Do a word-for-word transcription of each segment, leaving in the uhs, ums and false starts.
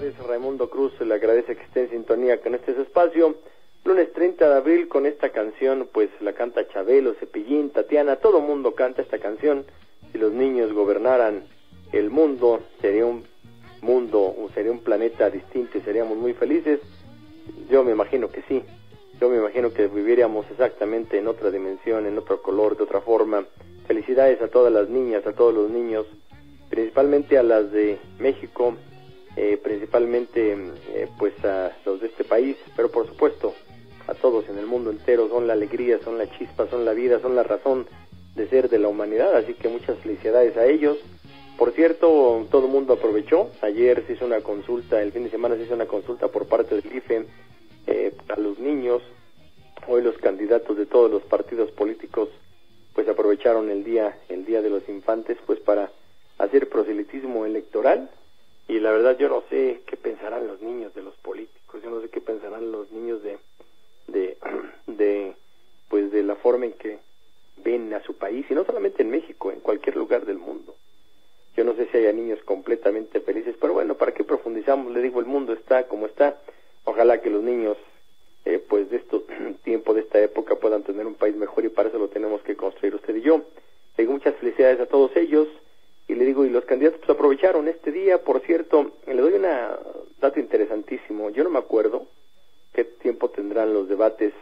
noches. Raimundo Cruz le agradece que esté en sintonía con este espacio. Lunes treinta de abril con esta canción, pues la canta Chabelo, Cepillín, Tatiana, todo mundo canta esta canción. Si los niños gobernaran el mundo, sería un mundo, sería un planeta distinto y seríamos muy felices. Yo me imagino que sí. Yo me imagino que viviríamos exactamente en otra dimensión, en otro color, de otra forma. Felicidades a todas las niñas, a todos los niños, principalmente a las de México, eh, principalmente eh, pues a los de este país, pero por supuesto a todos en el mundo entero. Son la alegría, son la chispa, son la vida, son la razón de ser de la humanidad, así que muchas felicidades a ellos. Por cierto, todo el mundo aprovechó. Ayer se hizo una consulta, el fin de semana se hizo una consulta por parte del I F E eh, a los niños. Hoy los candidatos de todos los partidos políticos pues aprovecharon el día, el día de los infantes, pues para hacer proselitismo electoral. Y la verdad yo no sé qué pensarán los niños de los políticos, yo no sé qué pensarán los niños de, de, de, pues de la forma en que ven a su país, y no solamente en México, en cualquier lugar del mundo. Yo no sé si haya niños completamente felices, pero bueno, ¿para qué profundizamos? Le digo, el mundo está como está. Ojalá que los niños, eh, pues de este tiempo, de esta época, puedan tener un país mejor, y para eso lo tenemos que construir usted y yo. Le digo muchas felicidades a todos ellos, y le digo, y los candidatos pues aprovecharon este día. Por cierto, le doy un dato interesantísimo. Yo no me acuerdo qué tiempo tendrán los debates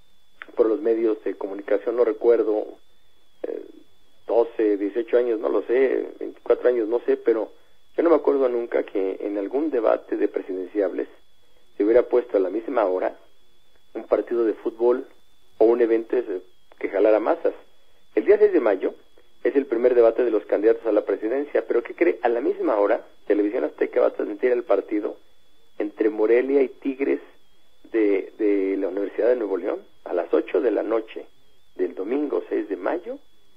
por los medios de comunicación, no recuerdo, eh, doce, dieciocho años, no lo sé, veinticuatro años, no sé, pero yo no me acuerdo nunca que en algún debate de presidenciables se hubiera puesto a la misma hora un partido de fútbol o un evento que jalara masas. El día seis de mayo es el primer debate de los candidatos a la presidencia, pero ¿qué cree? A la misma hora, Televisión Azteca va a transmitir el partido entre Morelia y Tigres de, de la Universidad de Nuevo León a las ocho de la noche del domingo seis de mayo.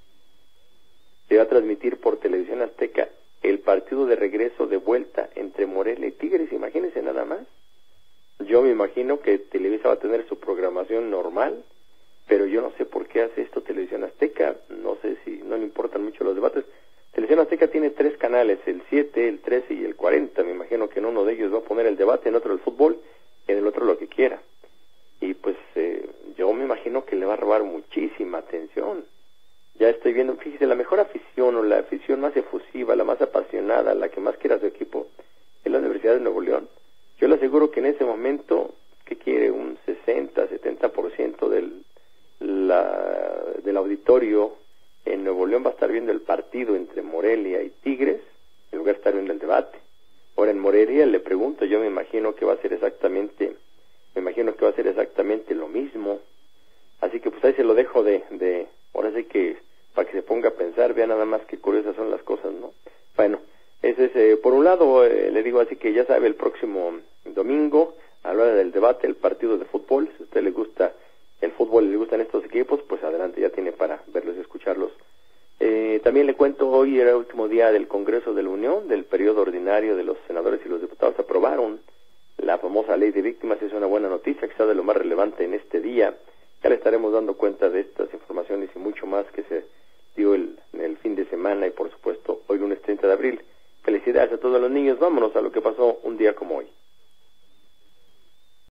Se va a transmitir por Televisión Azteca el partido de regreso de vuelta entre Morelia y Tigres. Imagínense nada más. Yo me imagino que Televisa va a tener su programación normal, pero yo no sé por qué hace esto Televisión Azteca. No sé si no le importan mucho los debates. Televisión Azteca tiene tres canales, el siete, el trece y el cuarenta. Me imagino que en uno de ellos va a poner el debate, en otro el fútbol, en el otro lo que quiera. Y pues eh, yo me imagino que le va a robar muchísima atención. Ya estoy viendo, fíjese, la mejor afición o la afición más efusiva, la más apasionada, la que más quiere a su equipo, es la Universidad de Nuevo León. Yo le aseguro que en ese momento, que quiere un sesenta, setenta por ciento del, la, del auditorio en Nuevo León va a estar viendo el partido entre Morelia y Tigres, en lugar de estar viendo el debate. Ahora en Morelia le pregunto, yo me imagino que va a ser exactamente, me imagino que va a ser exactamente lo mismo. Así que pues ahí se lo dejo de, de ahora sí que para que se ponga a pensar, vea nada más qué curiosas son las cosas, ¿no? Bueno, ese es, eh, por un lado, eh, le digo así que ya sabe, el próximo domingo, a la hora del debate, el partido de fútbol, si a usted le gusta el fútbol, le gustan estos equipos, pues adelante, ya tiene para verlos y escucharlos. Eh, también le cuento, hoy era el último día del Congreso de la Unión, del periodo ordinario de los senadores y los diputados aprobaron la famosa ley de víctimas. Es una buena noticia, que sea de lo más relevante en este día. Ya le estaremos dando cuenta de estas informaciones y mucho más que se dio el, en el fin de semana y por supuesto hoy lunes treinta de abril. Felicidades a todos los niños. Vámonos a lo que pasó un día como hoy.